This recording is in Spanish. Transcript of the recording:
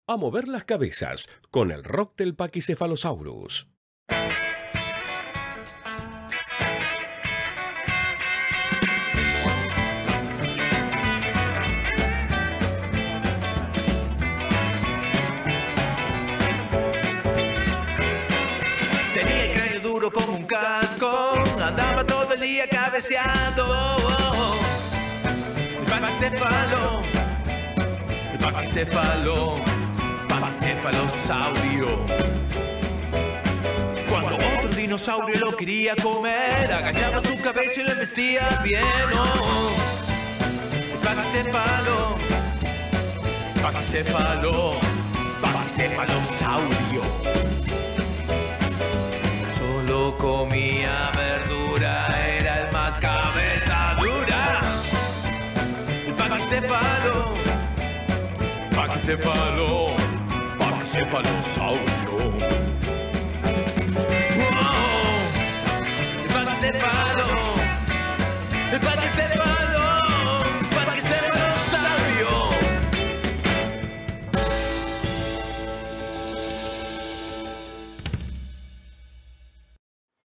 a mover las cabezas con el rock del Pachycephalosaurus. Tenía el cráneo duro como un casco, andaba todo el día cabeceando. El pachycephalosaurio. Cuando otro dinosaurio lo quería comer, agachaba su cabeza y lo embestía bien. El pachycephalosaurio. Solo comía verdura, era el más cabeza dura. El pachycephalosaurio.